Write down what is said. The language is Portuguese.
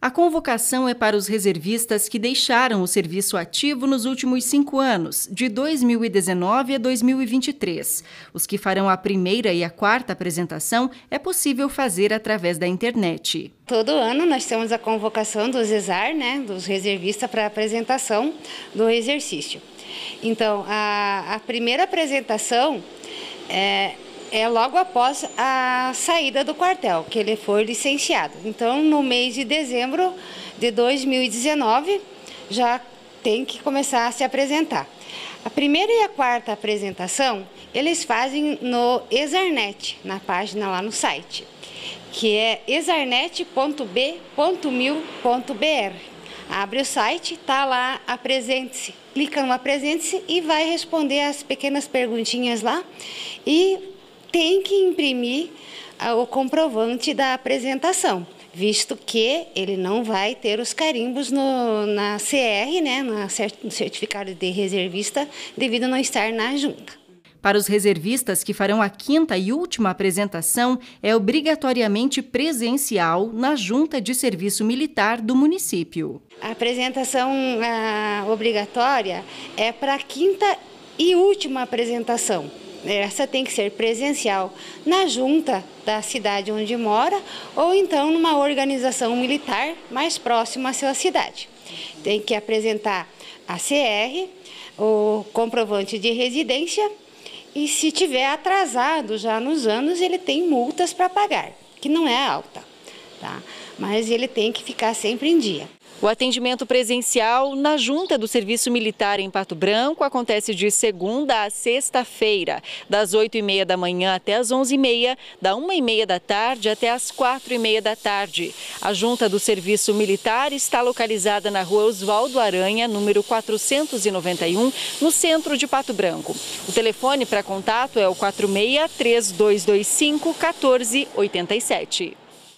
A convocação é para os reservistas que deixaram o serviço ativo nos últimos 5 anos, de 2019 a 2023. Os que farão a primeira e a quarta apresentação é possível fazer através da internet. Todo ano nós temos a convocação dos ESAR, dos reservistas, para a apresentação do exercício. Então, a primeira apresentação é logo após a saída do quartel, que ele for licenciado. Então, no mês de dezembro de 2019, já tem que começar a se apresentar. A primeira e a quarta apresentação, eles fazem no Exarnet, na página lá no site, que é exarnet.b.mil.br. Abre o site, tá lá, apresente-se. Clica no apresente-se e vai responder as pequenas perguntinhas lá e tem que imprimir o comprovante da apresentação, visto que ele não vai ter os carimbos na CR, no certificado de reservista, devido a não estar na junta. Para os reservistas que farão a quinta e última apresentação, é obrigatoriamente presencial na Junta de Serviço Militar do município. A apresentação obrigatória é para a quinta e última apresentação. Essa tem que ser presencial na junta da cidade onde mora ou então numa organização militar mais próxima à sua cidade. Tem que apresentar a CR, o comprovante de residência e, se tiver atrasado já nos anos, ele tem multas para pagar, que não é alta, tá? Mas ele tem que ficar sempre em dia. O atendimento presencial na Junta do Serviço Militar em Pato Branco acontece de segunda a sexta-feira, das 8h30 da manhã até as 11h30, da 1h30 da tarde até as 4h30 da tarde. A Junta do Serviço Militar está localizada na Rua Oswaldo Aranha, número 491, no centro de Pato Branco. O telefone para contato é o 46-3225-1487.